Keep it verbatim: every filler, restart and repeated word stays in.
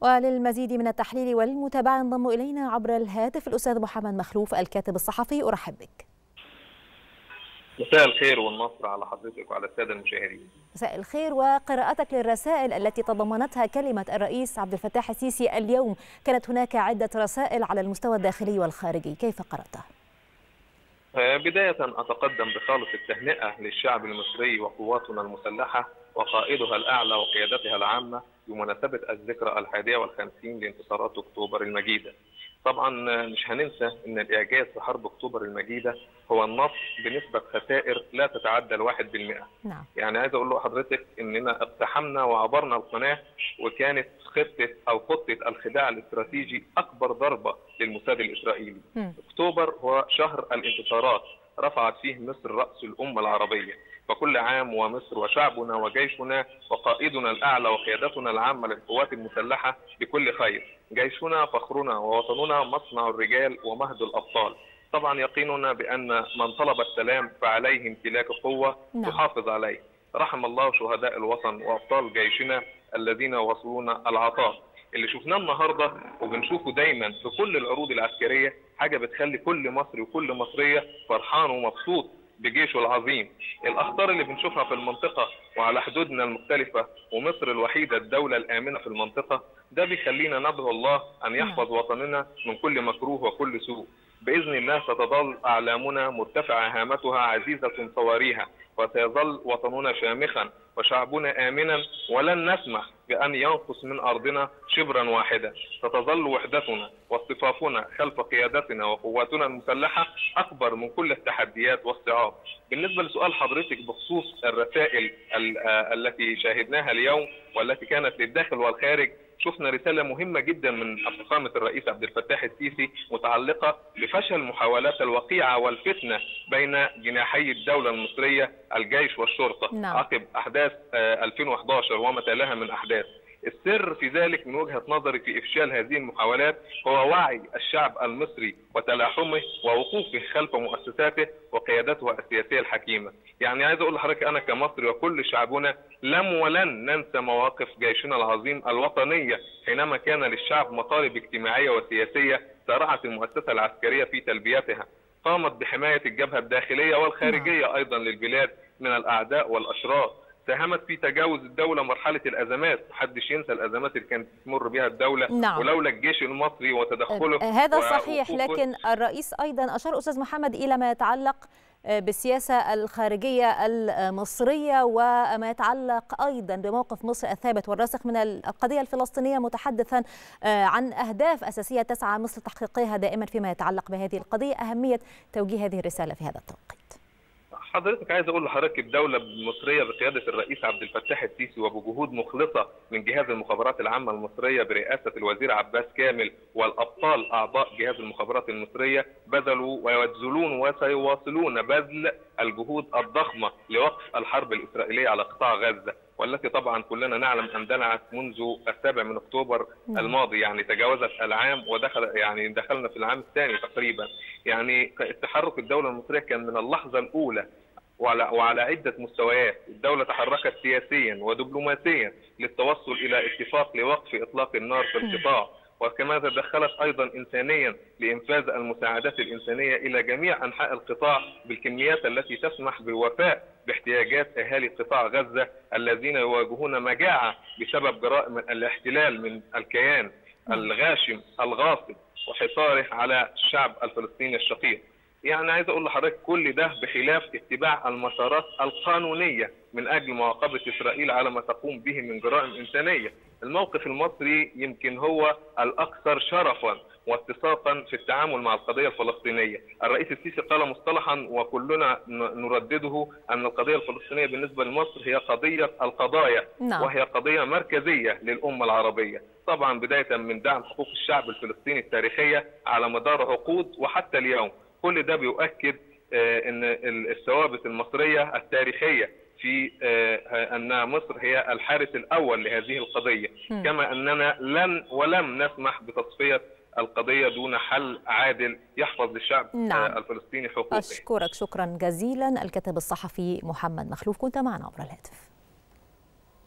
وللمزيد من التحليل والمتابعة ينضم إلينا عبر الهاتف الأستاذ محمد مخلوف الكاتب الصحفي. أرحب بك. مساء الخير والنصر على حضرتك وعلى السادة المشاهدين. مساء الخير، وقراءتك للرسائل التي تضمنتها كلمة الرئيس عبد الفتاح السيسي اليوم. كانت هناك عدة رسائل على المستوى الداخلي والخارجي، كيف قرأتها؟ بداية أتقدم بخالص التهنئة للشعب المصري وقواتنا المسلحة وقائدها الأعلى وقيادتها العامة بمناسبة الذكرى الحادية والخمسين لانتصارات أكتوبر المجيدة. طبعا مش هننسى أن الإعجاز في حرب أكتوبر المجيدة هو النصر بنسبة خسائر لا تتعدى الواحد بالمئة. نعم. يعني عايز أقول لحضرتك أننا اقتحمنا وعبرنا القناة، وكانت خطة أو خطة الخداع الاستراتيجي أكبر ضربة للموساد الإسرائيلي. م. أكتوبر هو شهر الانتصارات رفعت فيه مصر رأس الأمة العربية، فكل عام ومصر وشعبنا وجيشنا وقائدنا الأعلى وقيادتنا العامة للقوات المسلحة بكل خير. جيشنا فخرنا ووطننا مصنع الرجال ومهد الأبطال. طبعا يقيننا بأن من طلب السلام فعليه امتلاك قوة تحافظ عليه. رحم الله شهداء الوطن وأبطال جيشنا الذين وصلونا العطاء. اللي شفناه النهارده وبنشوفه دايما في كل العروض العسكرية حاجة بتخلي كل مصري وكل مصرية فرحان ومبسوط بجيشه العظيم. الأخطار اللي بنشوفها في المنطقة وعلى حدودنا المختلفة، ومصر الوحيدة الدولة الآمنة في المنطقة، ده بيخلينا ندعو الله أن يحفظ وطننا من كل مكروه وكل سوء. بإذن الله ستظل أعلامنا مرتفعة هامتها عزيزة صواريها، وسيظل وطننا شامخا وشعبنا آمنا، ولن نسمح بأن ينقص من أرضنا شبرا واحدا. ستظل وحدتنا واصطفافنا خلف قيادتنا وقواتنا المسلحة أكبر من كل التحديات والصعاب. بالنسبة لسؤال حضرتك بخصوص الرسائل التي شاهدناها اليوم والتي كانت للداخل والخارج، شفنا رسالة مهمة جدا من فخامة الرئيس عبد الفتاح السيسي متعلقة بفشل محاولات الوقيعة والفتنة بين جناحي الدولة المصرية الجيش والشرطة. نعم. عقب أحداث ألفين وأحد عشر وما تلاها من أحداث. السر في ذلك من وجهة نظري في إفشال هذه المحاولات هو وعي الشعب المصري وتلاحمه ووقوفه خلف مؤسساته وقيادته السياسية الحكيمة. يعني عايز أقول لحضرتك أنا كمصري وكل شعبنا لم ولن ننسى مواقف جيشنا العظيم الوطنية حينما كان للشعب مطالب اجتماعية وسياسية سارعت المؤسسة العسكرية في تلبيتها. قامت بحماية الجبهة الداخلية والخارجية أيضا للبلاد من الأعداء والأشرار. ساهمت في تجاوز الدولة مرحلة الأزمات، محدش ينسى الأزمات اللي كانت تمر بها الدولة. نعم. ولولا الجيش المصري وتدخله. هذا صحيح، لكن الرئيس أيضا أشار أستاذ محمد إلى ما يتعلق بالسياسة الخارجية المصرية وما يتعلق أيضا بموقف مصر الثابت والراسخ من القضية الفلسطينية، متحدثا عن أهداف أساسية تسعى مصر تحقيقها دائما فيما يتعلق بهذه القضية. أهمية توجيه هذه الرسالة في هذا التوقيت. حضرتك عايز اقول لحضرتك الدوله المصريه بقياده الرئيس عبد الفتاح السيسي وبجهود مخلصه من جهاز المخابرات العامه المصريه برئاسه الوزير عباس كامل والابطال اعضاء جهاز المخابرات المصريه بذلوا ويبذلون وسيواصلون بذل الجهود الضخمه لوقف الحرب الاسرائيليه على قطاع غزه، والتي طبعا كلنا نعلم ان دلعت منذ السابع من اكتوبر الماضي. يعني تجاوزت العام ودخل يعني دخلنا في العام الثاني تقريبا. يعني تحرك الدوله المصريه كان من اللحظه الاولى وعلى وعلى عده مستويات. الدوله تحركت سياسيا ودبلوماسيا للتوصل الى اتفاق لوقف اطلاق النار في القطاع، وكما تدخلت ايضا انسانيا لانفاذ المساعدات الانسانيه الى جميع انحاء القطاع بالكميات التي تسمح بالوفاء باحتياجات اهالي قطاع غزه الذين يواجهون مجاعه بسبب جرائم الاحتلال من الكيان الغاشم الغاصب وحصاره على الشعب الفلسطيني الشقيق. يعني عايز اقول لحضرتك كل ده بخلاف اتباع المسارات القانونيه من اجل معاقبه اسرائيل على ما تقوم به من جرائم انسانيه. الموقف المصري يمكن هو الاكثر شرفا واتساقا في التعامل مع القضيه الفلسطينيه. الرئيس السيسي قال مصطلحا وكلنا نردده ان القضيه الفلسطينيه بالنسبه لمصر هي قضيه القضايا. نعم. وهي قضيه مركزيه للامه العربيه. طبعا بدايه من دعم حقوق الشعب الفلسطيني التاريخيه على مدار عقود وحتى اليوم. كل ده بيؤكد ان الثوابت المصريه التاريخيه في ان مصر هي الحارس الاول لهذه القضيه، م. كما اننا لن ولم نسمح بتصفيه القضيه دون حل عادل يحفظ للشعب نعم. الفلسطيني حقوقه. اشكرك شكرا جزيلا الكاتب الصحفي محمد مخلوف، كنت معنا عبر الهاتف.